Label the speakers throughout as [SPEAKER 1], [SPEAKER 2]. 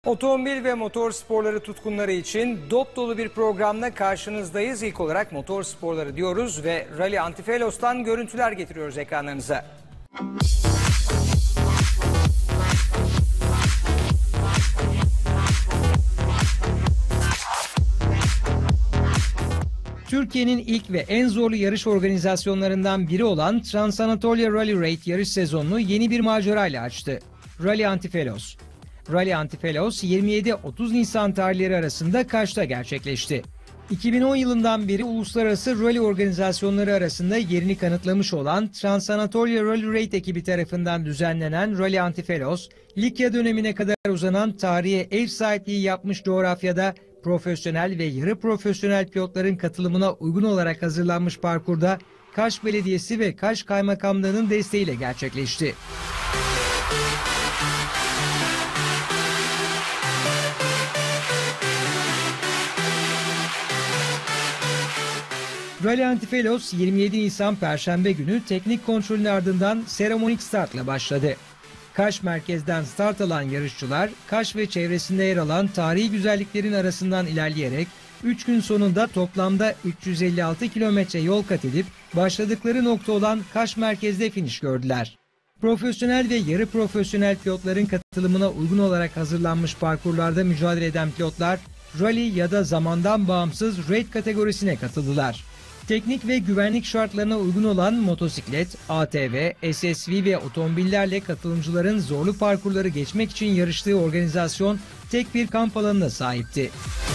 [SPEAKER 1] Otomobil ve motor sporları tutkunları için dop dolu bir programla karşınızdayız. İlk olarak motor sporları diyoruz ve Rally Antifelos'tan görüntüler getiriyoruz ekranlarınıza. Türkiye'nin ilk ve en zorlu yarış organizasyonlarından biri olan Transanatolia Rally Raid yarış sezonunu yeni bir macerayla açtı. Rally Antifelos. Rally Antifelos 27-30 Nisan tarihleri arasında Kaş'ta gerçekleşti. 2010 yılından beri uluslararası rally organizasyonları arasında yerini kanıtlamış olan Transanatolia Rally Raid ekibi tarafından düzenlenen Rally Antifelos, Likya dönemine kadar uzanan tarihe ev sahipliği yapmış coğrafyada profesyonel ve yarı profesyonel pilotların katılımına uygun olarak hazırlanmış parkurda Kaş Belediyesi ve Kaş Kaymakamlığı'nın desteğiyle gerçekleşti. Rally Antifelos 27 Nisan Perşembe günü teknik kontrolün ardından seremonik startla başladı. Kaş merkezden start alan yarışçılar, Kaş ve çevresinde yer alan tarihi güzelliklerin arasından ilerleyerek 3 gün sonunda toplamda 356 kilometre yol kat edip başladıkları nokta olan Kaş merkezde finish gördüler. Profesyonel ve yarı profesyonel pilotların katılımına uygun olarak hazırlanmış parkurlarda mücadele eden pilotlar, rally ya da zamandan bağımsız raid kategorisine katıldılar. Teknik ve güvenlik şartlarına uygun olan motosiklet, ATV, SSV ve otomobillerle katılımcıların zorlu parkurları geçmek için yarıştığı organizasyon tek bir kamp alanına sahipti.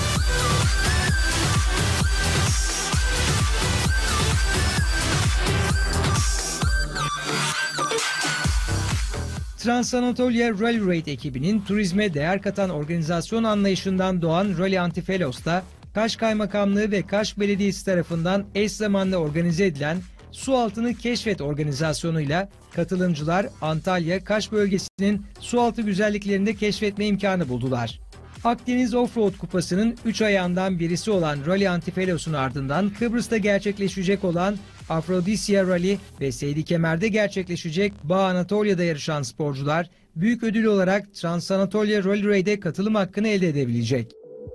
[SPEAKER 1] Transanatolia Rally Raid ekibinin turizme değer katan organizasyon anlayışından doğan Rally Antifelos'ta Kaş Kaymakamlığı ve Kaş Belediyesi tarafından eş zamanlı organize edilen Su Altını Keşfet organizasyonuyla katılımcılar Antalya, Kaş bölgesinin sualtı güzelliklerinde keşfetme imkanı buldular. Akdeniz Offroad Kupası'nın 3 ayağından birisi olan Rally Antifelos'un ardından Kıbrıs'ta gerçekleşecek olan Afrodisya Rally ve Seydi Kemer'de gerçekleşecek Bağ Anatolia'da yarışan sporcular büyük ödül olarak Transanatolia Rally Raid'e katılım hakkını elde edebilecek.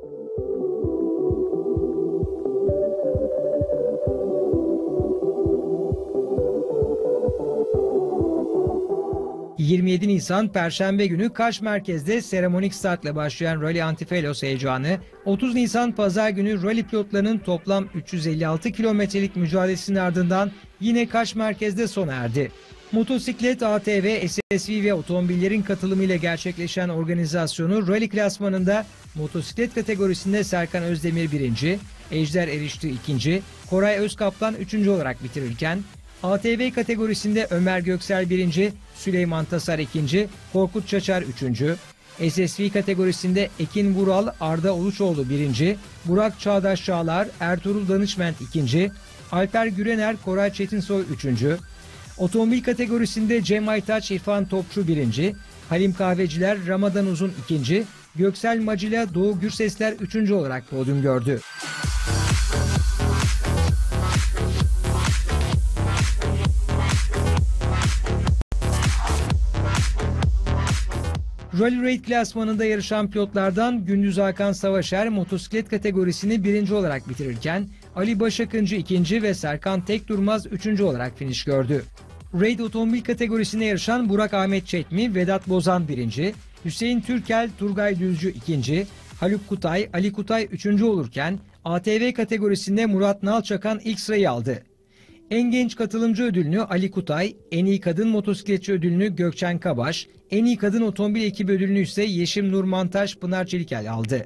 [SPEAKER 1] ...27 Nisan Perşembe günü Kaş merkezde seremonik startla başlayan Rally Antifelos heyecanı... ...30 Nisan Pazar günü rally pilotlarının toplam 356 kilometrelik mücadelesinin ardından... ...yine Kaş merkezde sona erdi. Motosiklet, ATV, SSV ve otomobillerin katılımıyla gerçekleşen organizasyonu... ...rally klasmanında motosiklet kategorisinde Serkan Özdemir 1. ...Ejder Erişti 2. ...Koray Özkaplan 3. olarak bitirirken... ATV kategorisinde Ömer Göksel 1. Süleyman Tasar 2. Korkut Çaçar 3. SSV kategorisinde Ekin Vural Arda Uluçoğlu 1. Burak Çağdaş Çağlar Ertuğrul Danışment 2. Alper Gürener Koray Çetinsoy 3. Otomobil kategorisinde Cem Aytaç İrfan Topçu 1. Halim Kahveciler Ramadan Uzun 2. Göksel Macila Doğu Gürsesler 3. olarak podyum gördü. Rally Raid klasmanında yarışan pilotlardan Gündüz Hakan Savaşer motosiklet kategorisini 1. olarak bitirirken Ali Başakıncı 2. ve Serkan Tekdurmaz 3. olarak finish gördü. Raid otomobil kategorisinde yarışan Burak Ahmet Çetmi, Vedat Bozan 1. Hüseyin Türkel, Turgay Düzcü 2. Haluk Kutay, Ali Kutay 3. olurken ATV kategorisinde Murat Nalçakan ilk sırayı aldı. En genç katılımcı ödülünü Ali Kutay, en iyi kadın motosikletçi ödülünü Gökçen Kabaş, en iyi kadın otomobil ekibi ödülünü ise Yeşim Nurmantaş Pınar Çelikel aldı.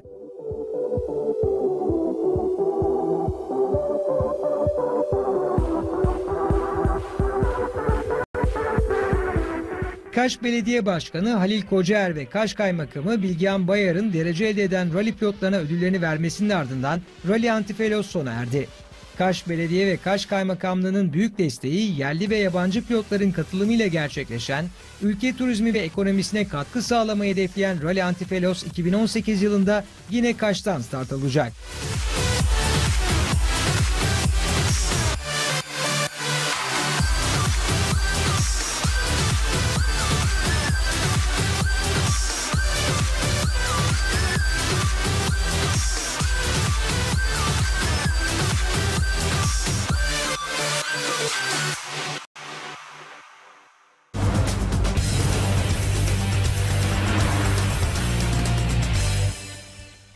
[SPEAKER 1] Kaş Belediye Başkanı Halil Kocaer ve Kaş Kaymakamı Bilgehan Bayar'ın derece elde eden rally pilotlarına ödüllerini vermesinin ardından Rally Antifelos sona erdi. Kaş Belediye ve Kaş Kaymakamlığı'nın büyük desteği yerli ve yabancı pilotların katılımıyla gerçekleşen, ülke turizmi ve ekonomisine katkı sağlamayı hedefleyen Rally Antifelos 2018 yılında yine Kaş'tan start alacak.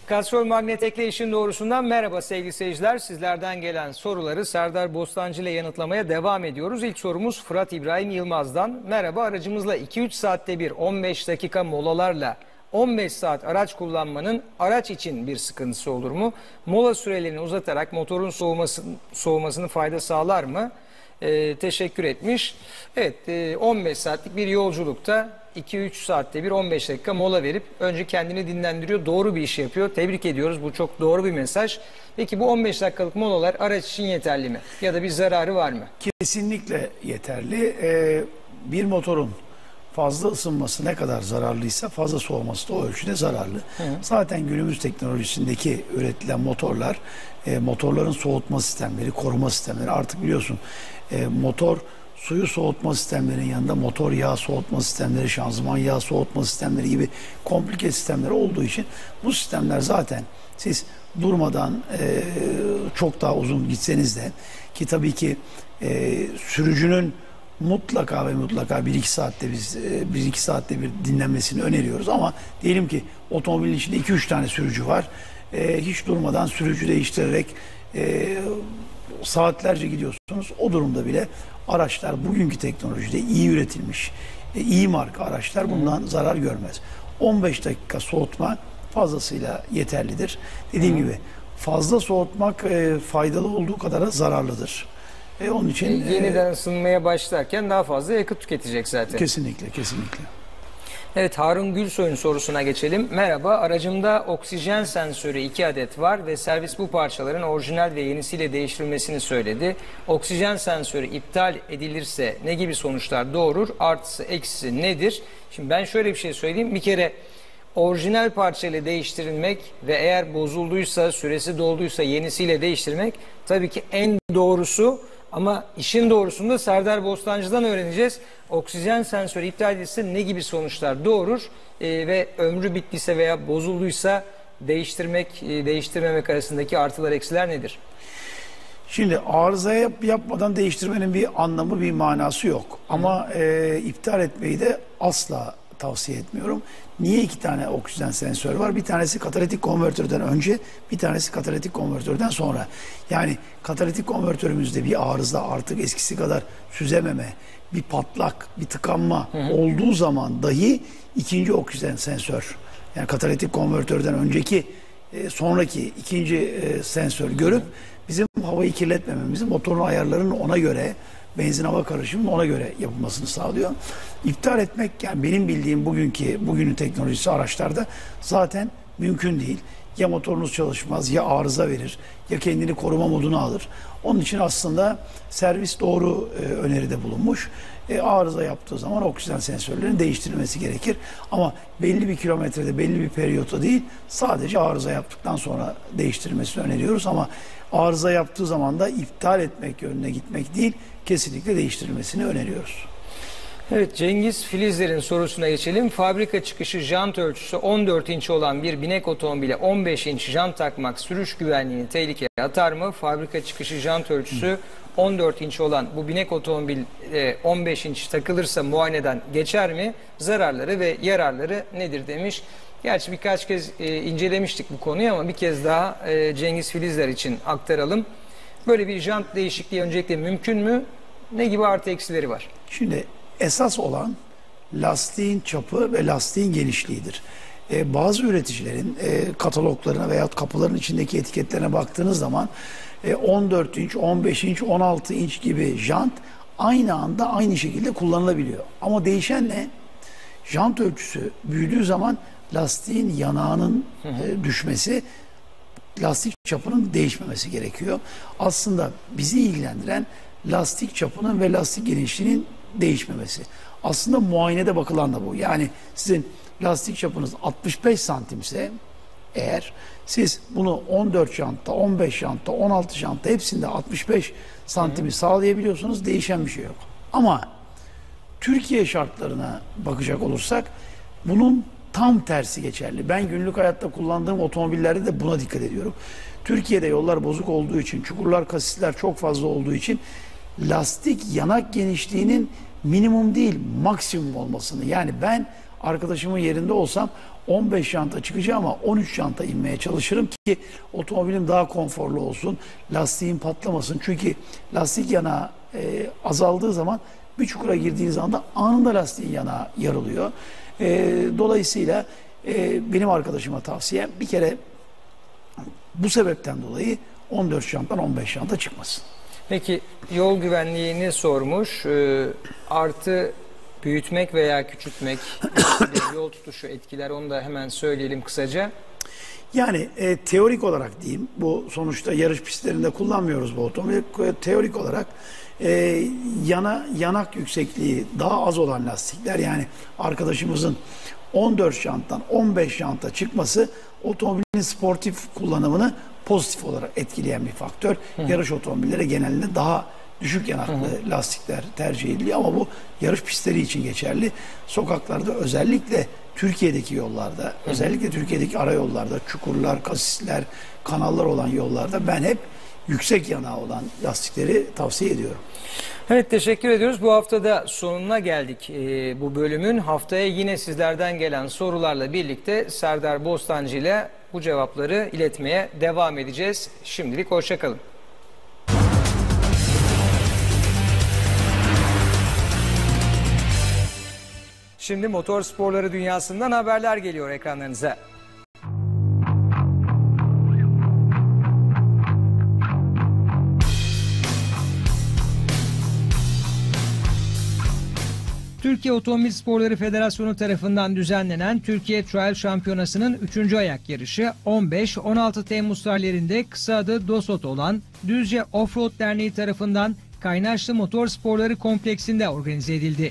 [SPEAKER 1] Kastrol Magnetek'le işin doğrusundan merhaba sevgili seyirciler. Sizlerden gelen soruları Serdar Bostancı ile yanıtlamaya devam ediyoruz. İlk sorumuz Fırat İbrahim Yılmaz'dan. Merhaba, aracımızla 2-3 saatte bir 15 dakika molalarla 15 saat araç kullanmanın araç için bir sıkıntısı olur mu? Mola sürelerini uzatarak motorun soğumasının fayda sağlar mı? Teşekkür etmiş. Evet, 15 saatlik bir yolculukta 2-3 saatte bir 15 dakika mola verip önce kendini dinlendiriyor. Doğru bir iş yapıyor. Tebrik ediyoruz. Bu çok doğru bir mesaj. Peki bu 15 dakikalık molalar araç için yeterli mi? Ya da bir zararı var mı?
[SPEAKER 2] Kesinlikle yeterli. Bir motorun fazla ısınması ne kadar zararlıysa fazla soğuması da o ölçüde zararlı. Zaten günümüz teknolojisindeki üretilen motorlar, motorların soğutma sistemleri, koruma sistemleri, artık biliyorsun motor suyu soğutma sistemlerinin yanında motor yağ soğutma sistemleri, şanzıman yağ soğutma sistemleri gibi komplike sistemler olduğu için bu sistemler zaten siz durmadan çok daha uzun gitseniz de, ki tabii ki sürücünün mutlaka ve mutlaka 1-2 saatte biz 1-2 saatte bir dinlenmesini öneriyoruz, ama diyelim ki otomobilin içinde 2-3 tane sürücü var. Hiç durmadan sürücü değiştirerek saatlerce gidiyorsunuz. O durumda bile araçlar bugünkü teknolojide iyi üretilmiş, iyi marka araçlar bundan zarar görmez. 15 dakika soğutma fazlasıyla yeterlidir. Dediğim gibi fazla soğutmak faydalı olduğu kadar da zararlıdır. Onun için
[SPEAKER 1] yeniden ısınmaya başlarken daha fazla yakıt tüketecek zaten.
[SPEAKER 2] Kesinlikle, kesinlikle.
[SPEAKER 1] Evet, Harun Gülsoy'un sorusuna geçelim. Merhaba, aracımda oksijen sensörü 2 adet var ve servis bu parçaların orijinal ve yenisiyle değiştirilmesini söyledi. Oksijen sensörü iptal edilirse ne gibi sonuçlar doğurur? Artısı eksisi nedir? Şimdi ben şöyle bir şey söyleyeyim. Bir kere orijinal parçayla değiştirilmek ve eğer bozulduysa, süresi dolduysa yenisiyle değiştirmek tabii ki en doğrusu. Ama işin doğrusunu da Serdar Bostancı'dan öğreneceğiz. Oksijen sensörü iptal edilse ne gibi sonuçlar doğurur ve ömrü bittiyse veya bozulduysa değiştirmek, değiştirmemek arasındaki artılar eksiler nedir?
[SPEAKER 2] Şimdi arıza yapmadan değiştirmenin bir anlamı, bir manası yok. Ama iptal etmeyi de asla tavsiye etmiyorum. Niye 2 tane oksijen sensör var? Bir tanesi katalitik konvertörden önce, bir tanesi katalitik konvertörden sonra. Yani katalitik konvertörümüzde bir arıza, artık eskisi kadar süzememe, bir patlak, bir tıkanma olduğu zaman dahi ikinci oksijen sensör, yani katalitik konvertörden önceki, sonraki ikinci sensör görüp bizim havayı kirletmememizi, motorun ayarlarının ona göre, benzin hava karışımının ona göre yapılmasını sağlıyor. İptal etmek, yani benim bildiğim bugünün teknolojisi araçlarda zaten mümkün değil. Ya motorunuz çalışmaz, ya arıza verir, ya kendini koruma moduna alır. Onun için aslında servis doğru öneride bulunmuş. Arıza yaptığı zaman oksijen sensörlerinin değiştirilmesi gerekir. Ama belli bir kilometrede, belli bir periyotta değil, sadece arıza yaptıktan sonra değiştirilmesini öneriyoruz. Ama arıza yaptığı zaman da iptal etmek yönüne gitmek değil, kesinlikle değiştirilmesini öneriyoruz.
[SPEAKER 1] Evet, Cengiz Filizler'in sorusuna geçelim. Fabrika çıkışı jant ölçüsü 14 inç olan bir binek otomobile 15 inç jant takmak sürüş güvenliğini tehlikeye atar mı? Fabrika çıkışı jant ölçüsü 14 inç olan bu binek otomobil 15 inç takılırsa muayeneden geçer mi? Zararları ve yararları nedir demiş. Gerçi birkaç kez incelemiştik bu konuyu ama bir kez daha Cengiz Filizler için aktaralım. Böyle bir jant değişikliği öncelikle mümkün mü? Ne gibi artı eksileri var?
[SPEAKER 2] Şimdi esas olan lastiğin çapı ve lastiğin genişliğidir. Bazı üreticilerin kataloglarına veya kapıların içindeki etiketlerine baktığınız zaman 14 inç, 15 inç, 16 inç gibi jant aynı anda aynı şekilde kullanılabiliyor. Ama değişen ne? Jant ölçüsü büyüdüğü zaman lastiğin yanağının düşmesi, lastik çapının değişmemesi gerekiyor. Aslında bizi ilgilendiren lastik çapının ve lastik genişliğinin değişmemesi. Aslında muayenede bakılan da bu. Yani sizin lastik çapınız 65 santimse eğer, siz bunu 14 jantta, 15 jantta, 16 jantta hepsinde 65 santimi sağlayabiliyorsunuz. Değişen bir şey yok. Ama Türkiye şartlarına bakacak olursak bunun tam tersi geçerli. Ben günlük hayatta kullandığım otomobillerde de buna dikkat ediyorum. Türkiye'de yollar bozuk olduğu için, çukurlar, kasisler çok fazla olduğu için lastik yanak genişliğinin minimum değil maksimum olmasını, yani ben arkadaşımın yerinde olsam 15 janta çıkacağım ama 13 janta inmeye çalışırım ki otomobilim daha konforlu olsun. Lastiğin patlamasın. Çünkü lastik yanağı azaldığı zaman bir çukura girdiğiniz anda anında lastiğin yanağı yarılıyor. Dolayısıyla benim arkadaşıma tavsiyem bir kere bu sebepten dolayı 14 janttan 15 janta çıkmasın.
[SPEAKER 3] Peki yol güvenliğini sormuş. Artı büyütmek veya küçültmek, yol tutuşu etkiler, onu da hemen söyleyelim kısaca.
[SPEAKER 2] Yani teorik olarak diyeyim, bu sonuçta yarış pistlerinde kullanmıyoruz bu otomobili. Teorik olarak yanak yüksekliği daha az olan lastikler, yani arkadaşımızın 14 janttan 15 janta çıkması otomobilin sportif kullanımını pozitif olarak etkileyen bir faktör. Yarış otomobilleri genelinde daha düşük yanaklı lastikler tercih ediliyor ama bu yarış pistleri için geçerli. Sokaklarda, özellikle Türkiye'deki yollarda, özellikle Türkiye'deki arayollarda, çukurlar, kasisler, kanallar olan yollarda ben hep yüksek yanağı olan lastikleri tavsiye ediyorum.
[SPEAKER 3] Evet, teşekkür ediyoruz. Bu hafta da sonuna geldik bu bölümün. Haftaya yine sizlerden gelen sorularla birlikte Serdar Bostancı ile bu cevapları iletmeye devam edeceğiz. Şimdilik hoşça kalın. Şimdi motor sporları dünyasından haberler geliyor ekranlarınıza.
[SPEAKER 1] Türkiye Otomobil Sporları Federasyonu tarafından düzenlenen Türkiye Trial Şampiyonası'nın 3. ayak yarışı 15-16 Temmuz tarihlerinde kısa adı DOSOT olan Düzce Offroad Derneği tarafından Kaynaşlı Motor Sporları Kompleksinde organize edildi.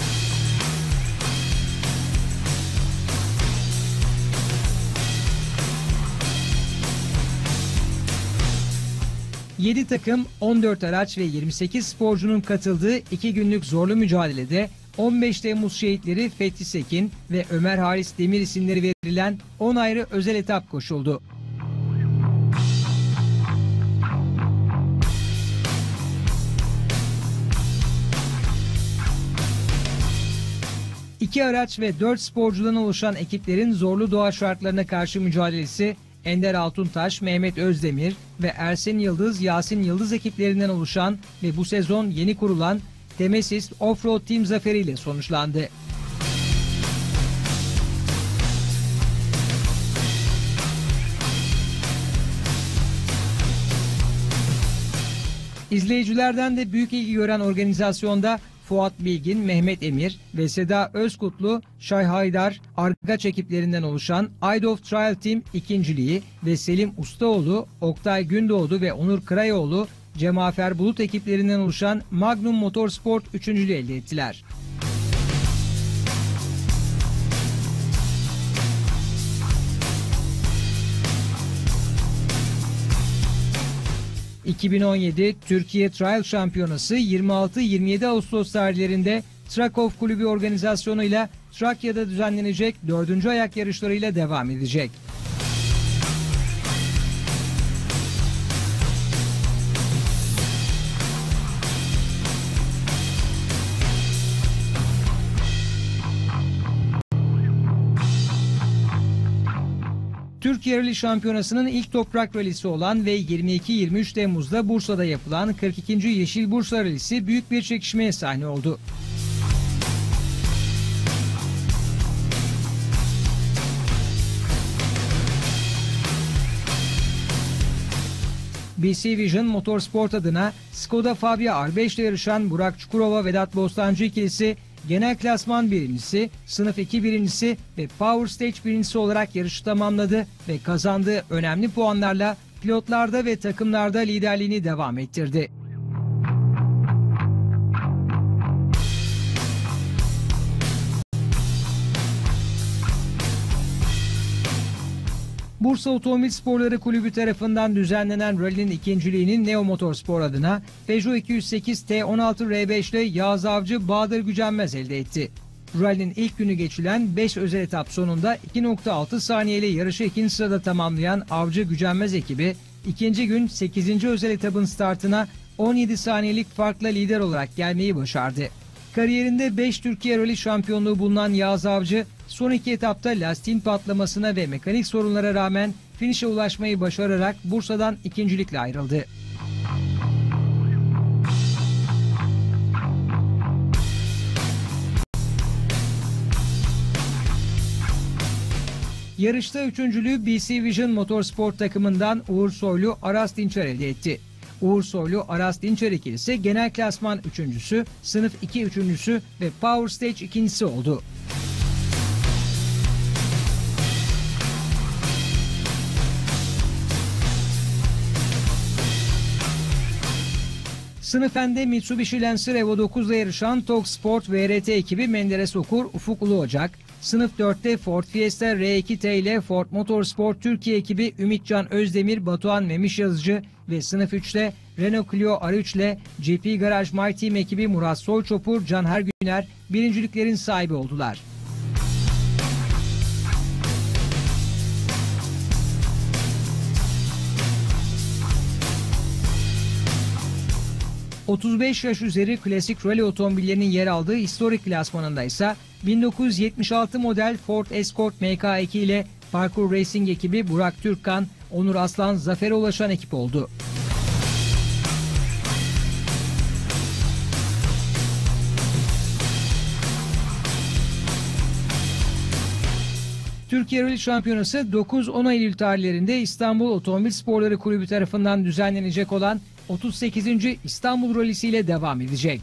[SPEAKER 1] ...7 takım, 14 araç ve 28 sporcunun katıldığı 2 günlük zorlu mücadelede 15 Temmuz şehitleri Fethi Sekin ve Ömer Halis Demir isimleri verilen 10 ayrı özel etap koşuldu. İki araç ve 4 sporcudan oluşan ekiplerin zorlu doğa şartlarına karşı mücadelesi Ender Altuntaş, Mehmet Özdemir ve Ersen Yıldız, Yasin Yıldız ekiplerinden oluşan ve bu sezon yeni kurulan Temesis Offroad Team zaferiyle sonuçlandı. İzleyicilerden de büyük ilgi gören organizasyonda Fuat Bilgin, Mehmet Emir ve Seda Özkutlu, Şay Haydar, Argaç ekiplerinden oluşan Aydof Trial Team ikinciliği ve Selim Ustaoğlu, Oktay Gündoğdu ve Onur Kırayoğlu, Cemafer Bulut ekiplerinden oluşan Magnum Motorsport üçüncülüğü elde ettiler. ...2017 Türkiye Trial Şampiyonası 26-27 Ağustos tarihlerinde Trakov Kulübü organizasyonuyla Trakya'da düzenlenecek 4. ayak yarışlarıyla devam edecek. Türkiye Rally Şampiyonası'nın ilk toprak rallisi olan ve 22-23 Temmuz'da Bursa'da yapılan 42. Yeşil Bursa Rallisi büyük bir çekişmeye sahne oldu. BC Vision Motorsport adına Skoda Fabia R5 ile yarışan Burak Çukurova Vedat Bostancı ikilisi genel klasman birincisi, sınıf 2 birincisi ve Power Stage birincisi olarak yarışı tamamladı ve kazandığı önemli puanlarla pilotlarda ve takımlarda liderliğini devam ettirdi. Bursa Otomobil Sporları Kulübü tarafından düzenlenen rallinin ikinciliğinin Neo Motorspor adına Peugeot 208 T16 R5 ile Yağız Avcı Bahadır Gücenmez elde etti. Rallinin ilk günü geçilen 5 özel etap sonunda 2.6 saniyeyle yarışı ikinci sırada tamamlayan Avcı Gücenmez ekibi ikinci gün 8. özel etapın startına 17 saniyelik farkla lider olarak gelmeyi başardı. Kariyerinde 5 Türkiye Rally şampiyonluğu bulunan Yağız Avcı, son 2 etapta lastiğin patlamasına ve mekanik sorunlara rağmen finişe ulaşmayı başararak Bursa'dan ikincilikle ayrıldı. Yarışta üçüncülüğü BC Vision Motorsport takımından Uğur Soylu, Aras Dinçer elde etti. Uğur Soylu, Aras Dinçer ikilisi genel klasman üçüncüsü, sınıf 2 üçüncüsü ve Power Stage ikincisi oldu. Sınıf N'de Mitsubishi Lancer Evo 9'da yarışan Tok Sport VRT ekibi Menderes Okur, Ufuk Uluocak. Sınıf 4'te Ford Fiesta R2T ile Ford Motorsport Türkiye ekibi Ümitcan Özdemir, Batuhan Memiş Yazıcı ve sınıf 3'te Renault Clio R3 ile GP Garaj My Team ekibi Murat Soyçopur, Canher Güner birinciliklerin sahibi oldular. ...35 yaş üzeri klasik rally otomobillerinin yer aldığı historik klasmanında ise 1976 model Ford Escort MK2 ile Parkour Racing ekibi Burak Türkkan, Onur Aslan zafere ulaşan ekip oldu. Türkiye Rally Şampiyonası 9-10 Eylül tarihlerinde İstanbul Otomobil Sporları Kulübü tarafından düzenlenecek olan 38. İstanbul Rally'si ile devam edecek.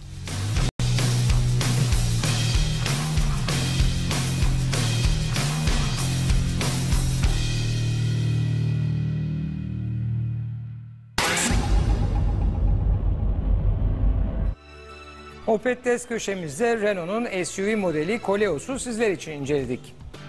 [SPEAKER 3] Opet Test köşemizde Renault'un SUV modeli Koleos'u sizler için inceledik.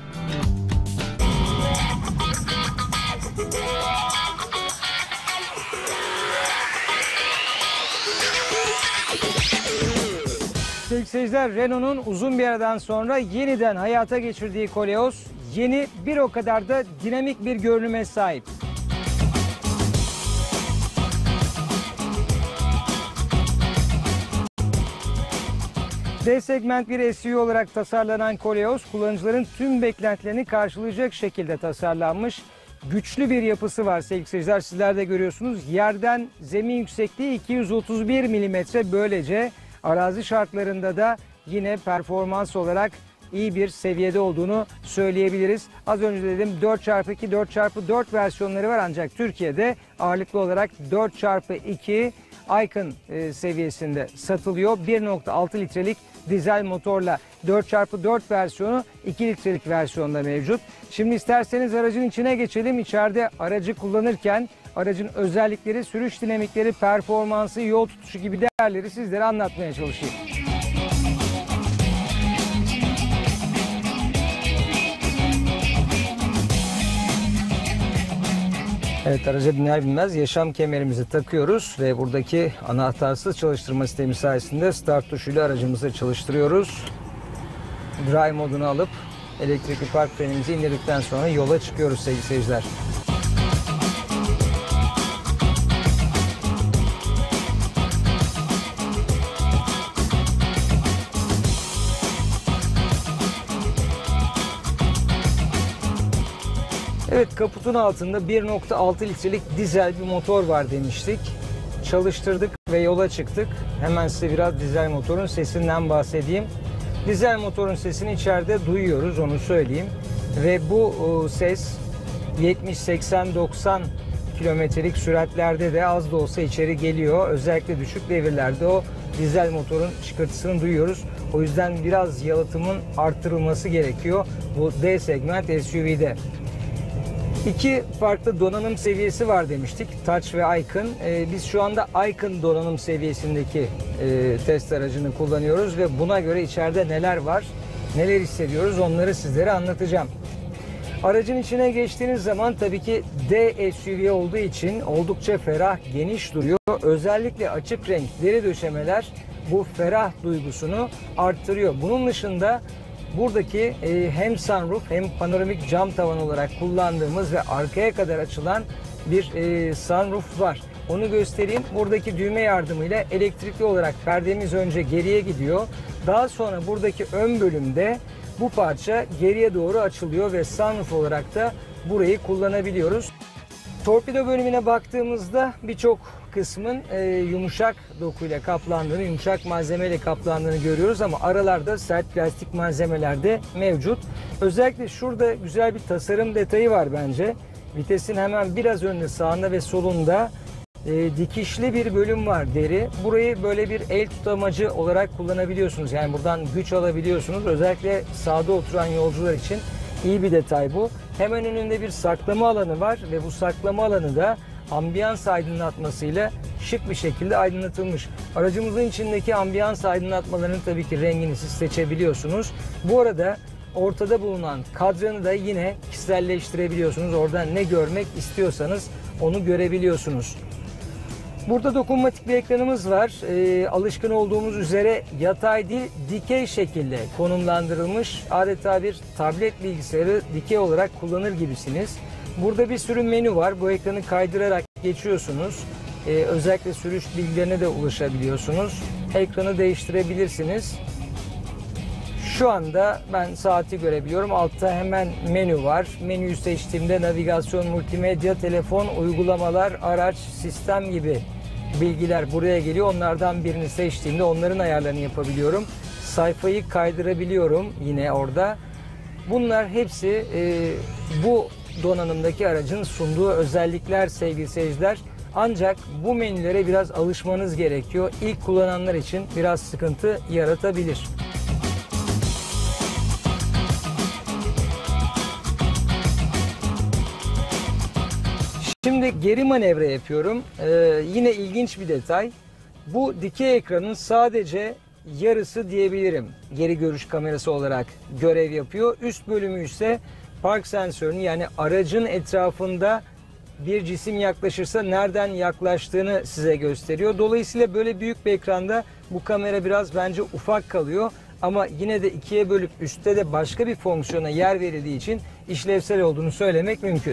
[SPEAKER 3] Sevgili seyirciler, Renault'un uzun bir aradan sonra yeniden hayata geçirdiği Koleos, yeni bir o kadar da dinamik bir görünüme sahip. D segment bir SUV olarak tasarlanan Koleos, kullanıcıların tüm beklentilerini karşılayacak şekilde tasarlanmış. Güçlü bir yapısı var sevgili seyirciler, sizler de görüyorsunuz. Yerden zemin yüksekliği 231 mm, böylece arazi şartlarında da yine performans olarak iyi bir seviyede olduğunu söyleyebiliriz. Az önce dedim 4x2, 4x4 versiyonları var ancak Türkiye'de ağırlıklı olarak 4x2 Icon seviyesinde satılıyor. 1.6 litrelik dizel motorla 4x4 versiyonu 2 litrelik versiyonda mevcut. Şimdi isterseniz aracın içine geçelim. İçeride aracı kullanırken aracın özellikleri, sürüş dinamikleri, performansı, yol tutuşu gibi değerleri sizlere anlatmaya çalışayım. Evet, araca biner binmez yaşam kemerimizi takıyoruz ve buradaki anahtarsız çalıştırma sistemi sayesinde start tuşuyla aracımızı çalıştırıyoruz. Drive modunu alıp elektrikli park frenimizi indirdikten sonra yola çıkıyoruz sevgili seyirciler. Evet, kaputun altında 1.6 litrelik dizel bir motor var demiştik. Çalıştırdık ve yola çıktık. Hemen size biraz dizel motorun sesinden bahsedeyim. Dizel motorun sesini içeride duyuyoruz, onu söyleyeyim. Ve bu ses 70, 80, 90 kilometrelik süratlerde de az da olsa içeri geliyor. Özellikle düşük devirlerde o dizel motorun çıkırtısını duyuyoruz. O yüzden biraz yalıtımın arttırılması gerekiyor bu D segment SUV'de. İki farklı donanım seviyesi var demiştik. Touch ve Icon. Biz şu anda Icon donanım seviyesindeki test aracını kullanıyoruz ve buna göre içeride neler var, neler hissediyoruz onları sizlere anlatacağım. Aracın içine geçtiğiniz zaman tabii ki D SUV olduğu için oldukça ferah, geniş duruyor. Özellikle açık renk deri döşemeler bu ferah duygusunu arttırıyor. Bunun dışında buradaki hem sunroof hem panoramik cam tavan olarak kullandığımız ve arkaya kadar açılan bir sunroof var. onu göstereyim. Buradaki düğme yardımıyla elektrikli olarak perdemiz önce geriye gidiyor. Daha sonra buradaki ön bölümde bu parça geriye doğru açılıyor ve sunroof olarak da burayı kullanabiliyoruz. Torpido bölümüne baktığımızda birçok kısmın yumuşak dokuyla kaplandığını, yumuşak malzemeyle kaplandığını görüyoruz ama aralarda sert plastik malzemeler de mevcut. Özellikle şurada güzel bir tasarım detayı var bence. Vitesin hemen biraz önünde, sağında ve solunda dikişli bir bölüm var, deri. Burayı böyle bir el tutamacı olarak kullanabiliyorsunuz. Yani buradan güç alabiliyorsunuz. Özellikle sağda oturan yolcular için iyi bir detay bu. Hemen önünde bir saklama alanı var ve bu saklama alanı da ambiyans aydınlatmasıyla şık bir şekilde aydınlatılmış. Aracımızın içindeki ambiyans aydınlatmalarının tabii ki rengini siz seçebiliyorsunuz. Bu arada ortada bulunan kadranı da yine kişiselleştirebiliyorsunuz. Oradan ne görmek istiyorsanız onu görebiliyorsunuz. Burada dokunmatik bir ekranımız var. Alışkın olduğumuz üzere yatay değil, dikey şekilde konumlandırılmış. Adeta bir tablet bilgisayarı dikey olarak kullanır gibisiniz. Burada bir sürü menü var. Bu ekranı kaydırarak geçiyorsunuz. Özellikle sürüş bilgilerine de ulaşabiliyorsunuz. Ekranı değiştirebilirsiniz. Şu anda ben saati görebiliyorum. Altta hemen menü var. Menüyü seçtiğimde navigasyon, multimedya, telefon, uygulamalar, araç, sistem gibi bilgiler buraya geliyor. Onlardan birini seçtiğimde onların ayarlarını yapabiliyorum. Sayfayı kaydırabiliyorum yine orada. Bunlar hepsi bu donanımdaki aracın sunduğu özellikler sevgili seyirciler. Ancak bu menülere biraz alışmanız gerekiyor. İlk kullananlar için biraz sıkıntı yaratabilir. Şimdi geri manevra yapıyorum. Yine ilginç bir detay. Bu dikey ekranın sadece yarısı diyebilirim. Geri görüş kamerası olarak görev yapıyor. Üst bölümü ise park sensörünü, yani aracın etrafında bir cisim yaklaşırsa nereden yaklaştığını size gösteriyor. Dolayısıyla böyle büyük bir ekranda bu kamera biraz bence ufak kalıyor. Ama yine de ikiye bölüp üstte de başka bir fonksiyona yer verildiği için işlevsel olduğunu söylemek mümkün.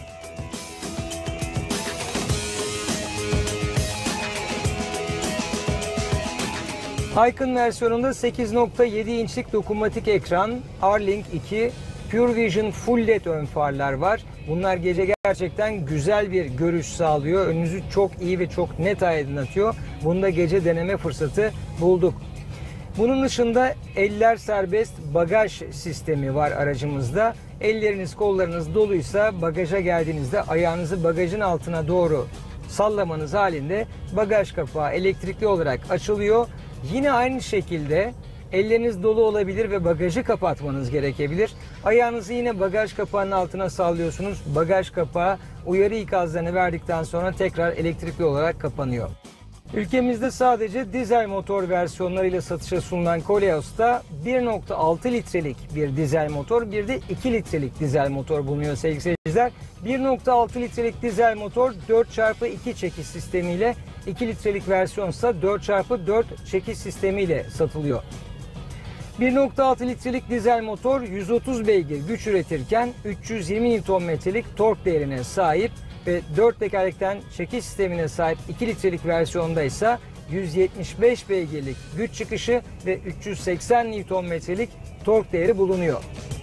[SPEAKER 3] Icon versiyonunda 8.7 inçlik dokunmatik ekran, R-Link 2, Pure Vision Full LED ön farlar var. Bunlar gece gerçekten güzel bir görüş sağlıyor. Önünüzü çok iyi ve çok net aydınlatıyor. Bunda gece deneme fırsatı bulduk. Bunun dışında eller serbest bagaj sistemi var aracımızda. Elleriniz, kollarınız doluysa bagaja geldiğinizde ayağınızı bagajın altına doğru sallamanız halinde bagaj kapağı elektrikli olarak açılıyor. Yine aynı şekilde elleriniz dolu olabilir ve bagajı kapatmanız gerekebilir. Ayağınızı yine bagaj kapağının altına sallıyorsunuz. Bagaj kapağı uyarı ikazlarını verdikten sonra tekrar elektrikli olarak kapanıyor. Ülkemizde sadece dizel motor versiyonlarıyla satışa sunulan Koleos'ta 1.6 litrelik bir dizel motor, bir de 2 litrelik dizel motor bulunuyor sevgili seyirciler. 1.6 litrelik dizel motor 4x2 çekiş sistemiyle, 2 litrelik versiyon ise 4x4 çekiş sistemiyle satılıyor. 1.6 litrelik dizel motor 130 beygir güç üretirken 320 Nm'lik tork değerine sahip ve 4 tekerlekten çekiş sistemine sahip 2 litrelik versiyonda ise 175 beygirlik güç çıkışı ve 380 Nm'lik tork değeri bulunuyor.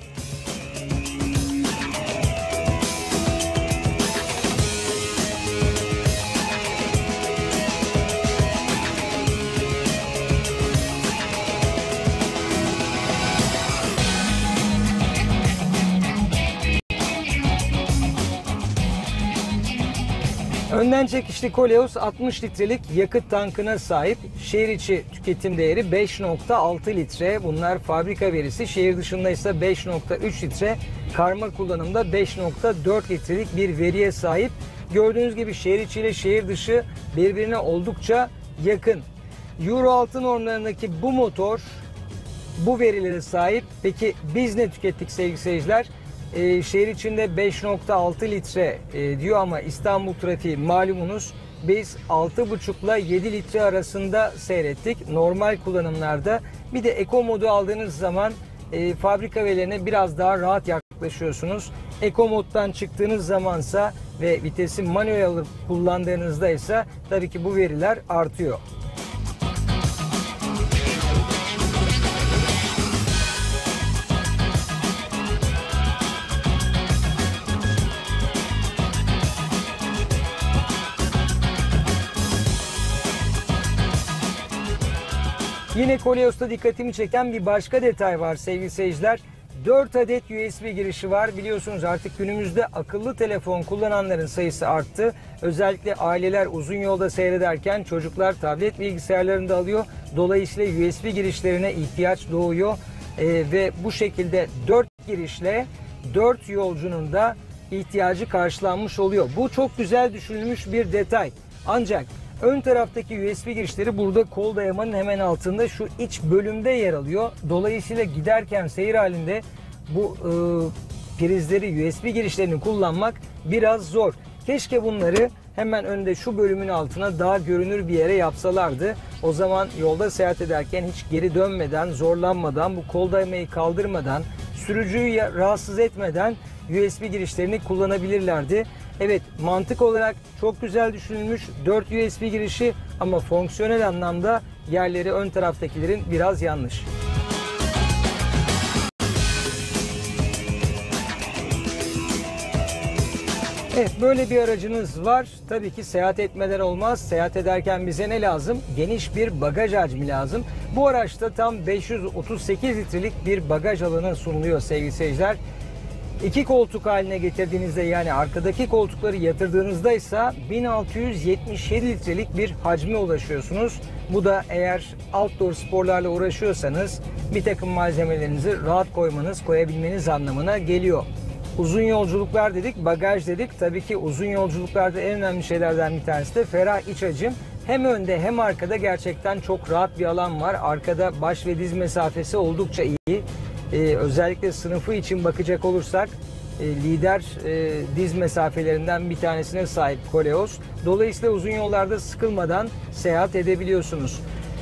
[SPEAKER 3] Önden çekişli Koleos 60 litrelik yakıt tankına sahip. Şehir içi tüketim değeri 5.6 litre. Bunlar fabrika verisi. Şehir dışında ise 5.3 litre. Karma kullanımda 5.4 litrelik bir veriye sahip. Gördüğünüz gibi şehir içi ile şehir dışı birbirine oldukça yakın. Euro 6 normlarındaki bu motor bu verilere sahip. Peki biz ne tükettik sevgili seyirciler? Şehir içinde 5.6 litre diyor ama İstanbul trafiği malumunuz, biz 6.5 ile 7 litre arasında seyrettik normal kullanımlarda. Bir de Eco modu aldığınız zaman fabrika verilerine biraz daha rahat yaklaşıyorsunuz. Eco moddan çıktığınız zamansa ve vitesi manuel alıp kullandığınızda ise tabii ki bu veriler artıyor. Yine Koleos'ta dikkatimi çeken bir başka detay var sevgili seyirciler. 4 adet USB girişi var. Biliyorsunuz artık günümüzde akıllı telefon kullananların sayısı arttı. Özellikle aileler uzun yolda seyrederken çocuklar tablet bilgisayarlarını da alıyor. Dolayısıyla USB girişlerine ihtiyaç doğuyor. Ve bu şekilde 4 girişle 4 yolcunun da ihtiyacı karşılanmış oluyor. Bu çok güzel düşünülmüş bir detay. Ancak ön taraftaki USB girişleri burada kol dayamanın hemen altında şu iç bölümde yer alıyor. Dolayısıyla giderken seyir halinde bu prizleri, USB girişlerini kullanmak biraz zor. Keşke bunları hemen önde şu bölümün altına daha görünür bir yere yapsalardı. O zaman yolda seyahat ederken hiç geri dönmeden, zorlanmadan, bu kol dayamayı kaldırmadan, sürücüyü rahatsız etmeden USB girişlerini kullanabilirlerdi. Evet, mantık olarak çok güzel düşünülmüş 4 USB girişi ama fonksiyonel anlamda yerleri ön taraftakilerin biraz yanlış. Evet, böyle bir aracınız var. Tabii ki seyahat etmeden olmaz. Seyahat ederken bize ne lazım? Geniş bir bagaj hacmi lazım. Bu araçta tam 538 litrelik bir bagaj alanı sunuluyor sevgili seyirciler. 2 koltuk haline getirdiğinizde, yani arkadaki koltukları yatırdığınızda ise 1677 litrelik bir hacme ulaşıyorsunuz. Bu da eğer outdoor sporlarla uğraşıyorsanız bir takım malzemelerinizi rahat koyabilmeniz anlamına geliyor. Uzun yolculuklar dedik, bagaj dedik. Tabii ki uzun yolculuklarda en önemli şeylerden bir tanesi de ferah iç hacim. Hem önde hem arkada gerçekten çok rahat bir alan var. Arkada baş ve diz mesafesi oldukça iyi. Özellikle sınıfı için bakacak olursak lider diz mesafelerinden bir tanesine sahip Koleos. Dolayısıyla uzun yollarda sıkılmadan seyahat edebiliyorsunuz.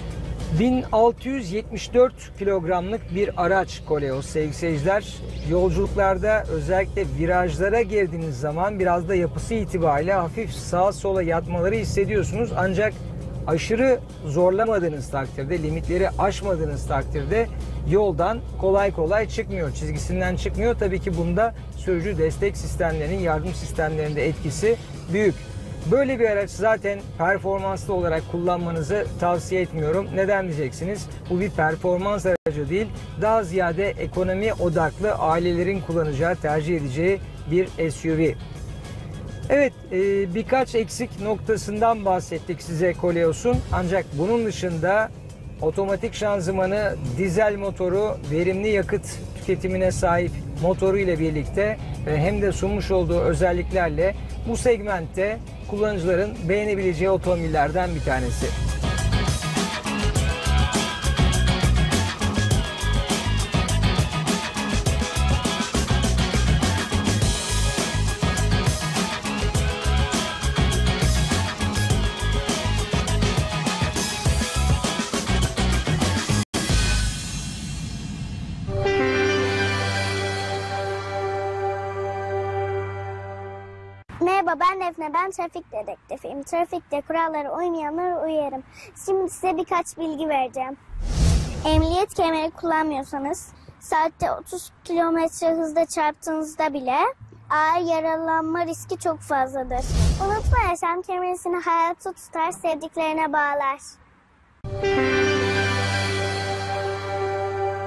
[SPEAKER 3] 1674 kilogramlık bir araç Koleos sevgili seyirciler. Yolculuklarda özellikle virajlara girdiğiniz zaman biraz da yapısı itibariyle hafif sağa sola yatmaları hissediyorsunuz. Ancak aşırı zorlamadığınız takdirde, limitleri aşmadığınız takdirde yoldan kolay kolay çıkmıyor, çizgisinden çıkmıyor. Tabii ki bunda sürücü destek sistemlerinin, yardım sistemlerinde etkisi büyük. Böyle bir araç zaten performanslı olarak kullanmanızı tavsiye etmiyorum. Neden diyeceksiniz? Bu bir performans aracı değil, daha ziyade ekonomi odaklı ailelerin kullanacağı, tercih edeceği bir SUV. Evet, birkaç eksik noktasından bahsettik size Koleos'un. Ancak bunun dışında otomatik şanzımanı, dizel motoru, verimli yakıt tüketimine sahip motoru ile birlikte hem de sunmuş olduğu özelliklerle bu segmentte kullanıcıların beğenebileceği otomobillerden bir tanesi.
[SPEAKER 4] Merhaba, ben Defne. Ben trafik dedektifiyim. Trafikte kurallara uymayanları uyarım. Şimdi size birkaç bilgi vereceğim. Emniyet kemeri kullanmıyorsanız saatte 30 kilometre hızla çarptığınızda bile ağır yaralanma riski çok fazladır. Unutma, yaşam kemeri seni hayata tutar, sevdiklerine bağlar.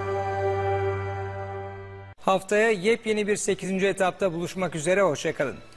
[SPEAKER 3] Haftaya yepyeni bir 8. etapta buluşmak üzere. Hoşça kalın.